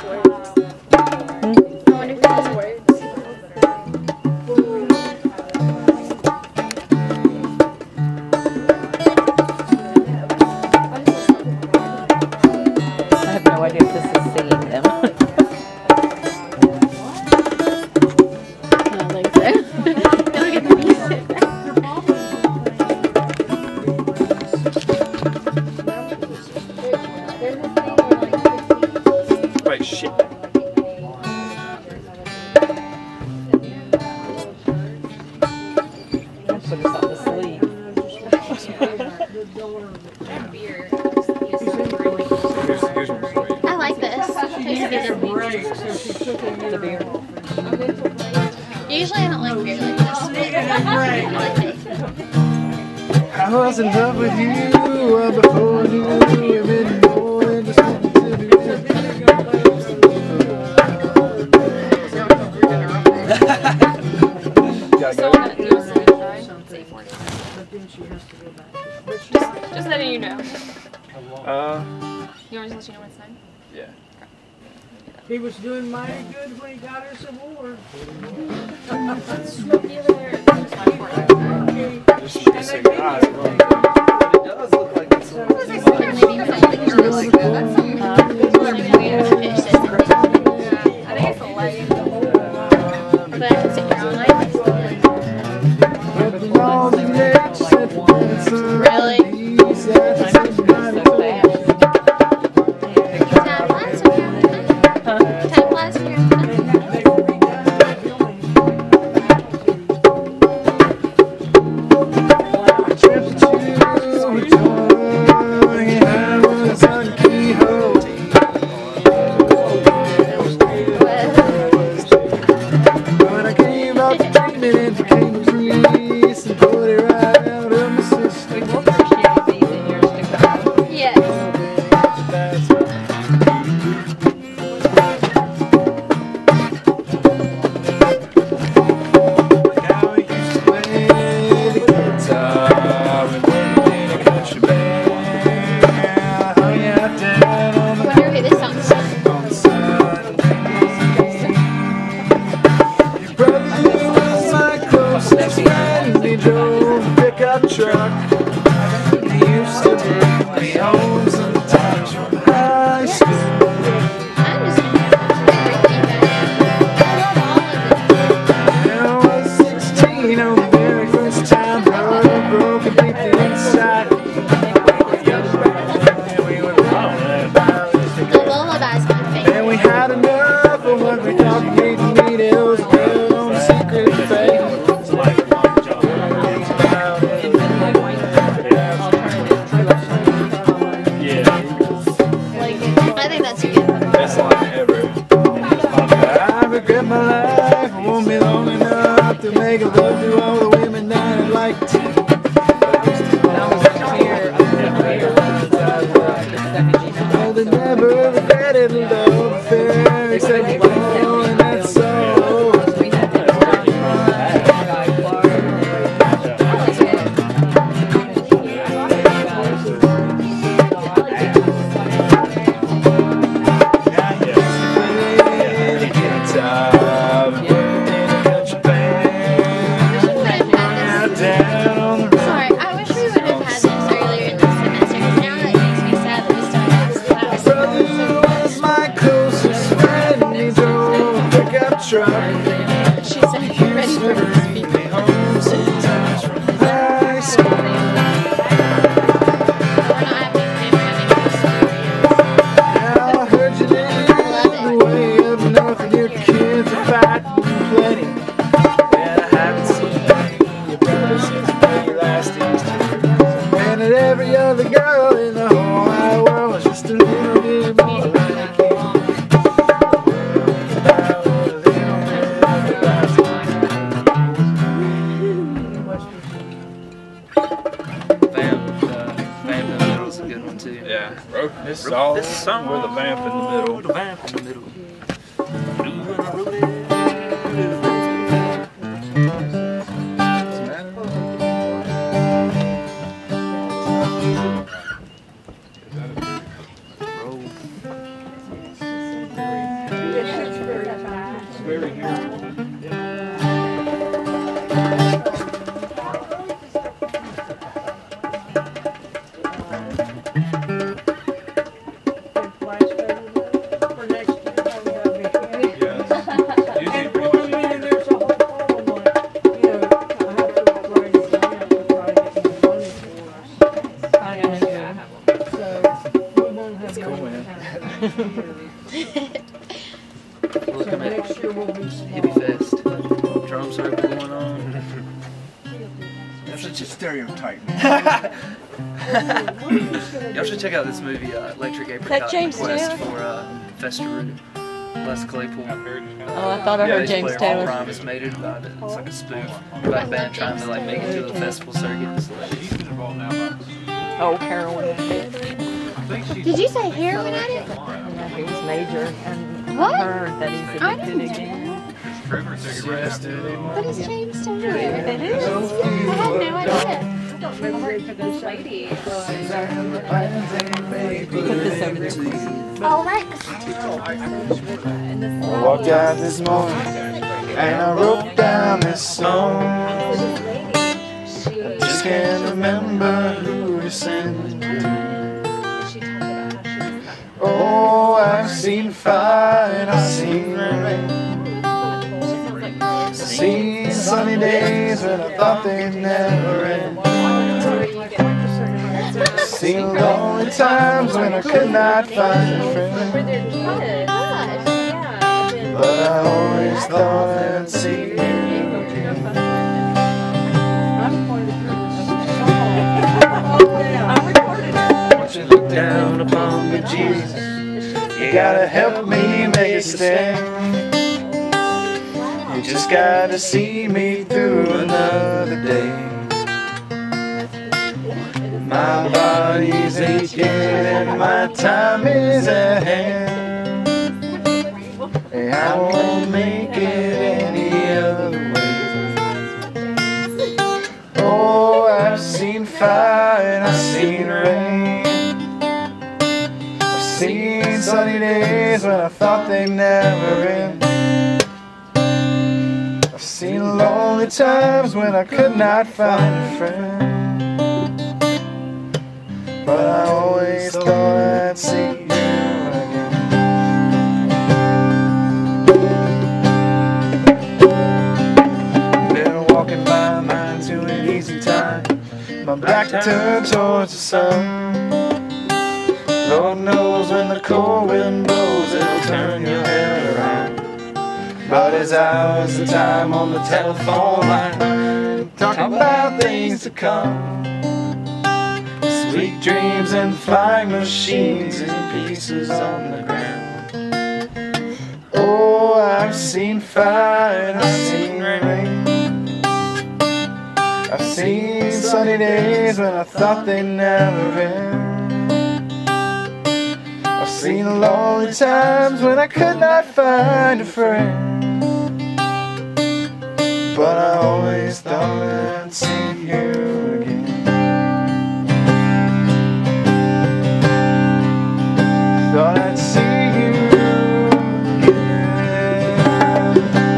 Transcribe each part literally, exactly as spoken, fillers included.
Usually I don't like beer like this. I was in love with you uh, before you knew it more. Just wanted to be Just, just letting you know. Uh, You want to just let you know when it's time? yeah. He was doing mighty good when he got us a war. Just shoot a cigar. It does look like it's a little too much. Like that. That's some, uh, I think it's a light. But I can sit here all night. Really? Truck. He used to take me home sometimes from high school. When I was sixteen on the very first time, heart broke completely inside. And we had enough of what we called meeting needles, built on secret faith. My life, I won't be long enough to make a love to all the women that I'd like to. Oh, they never regretted a love affair except for, and that's all. Truck. She said, "You ready for this?" Home sometimes from high school. Now I heard you live way up north and your kids are fighting plenty. And I haven't seen your brother since maybe last Easter. And that every other girl in the whole wide world was just a little bit more like you. Yeah, this song, this song with a vamp in the middle. The vamp in the middle. Roll. very here. Look at Hippie Fest. Drum circle going on. That's such a stereotype. Y'all should check out this movie, uh, Electric That Apricot James Quest Taylor? for uh, Festeroo. Les Claypool. Oh, I thought I Yeah, heard this James player Taylor. Paul Primus made it about it. It's like a spoof about a band trying to like make it to the festival circuit. So, like, Oh, heroin. Did you say heroin addict? Yeah, he was major, and What? I heard that he's I addicted didn't know again. yes, dude. What is James Taylor? It is. I had no idea. Put this over there. Alexa. I walked out this morning and I wrote down this song. Just can't remember who to send it to. Oh, I've seen fire and I've seen rain. I've seen sunny days when I thought they'd never end. I've seen lonely times when I could not find a friend. But I always thought I'd see you again. Won't you look down upon me, Jesus? You gotta help me make a stand. You just gotta see me through another day. My body's aching and my time is at hand. Hey, I won't make it any other way. Oh, I've seen fire and I've seen rain. I've seen sunny days when I thought they'd never end. I've seen lonely times when I could not find a friend. But I always thought I'd see you again. Been walking my mind to an easy time, my back turned towards the sun. Lord knows when the cold wind blows, it'll turn your head around. But it's hours of time on the telephone line, talking about things to come. Sweet dreams and flying machines in pieces on the ground. Oh, I've seen fire and I've seen rain. I've seen sunny days when I thought they'd never end. I've seen lonely times when I could not find a friend. But I always thought I'd see you again. Thought I'd see you again.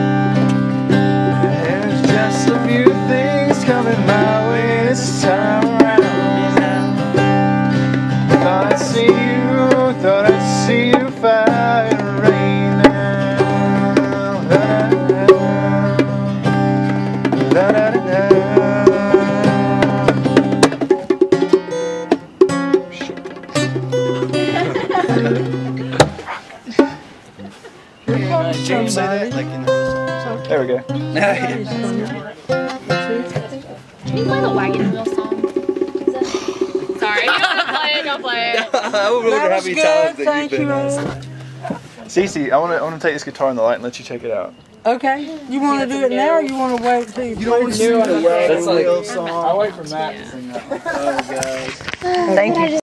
There's just a few things coming my way this time around. Thought I'd see you, thought I'd see you fire and rain now. Da, da, da, da, da. Did James say that? Like in the there we go. Can you play the Wagon Wheel song? Sorry, you want to play it? Go play it. I would look at how many times that Thank you've you. been. Cece, I want to I want to take this guitar in the light and let you check it out. Okay. You want to do it now, or you want to wait till you, You don't play want to the That's like Wheel song. I wait for Matt to sing that. Oh, guys. Thank you.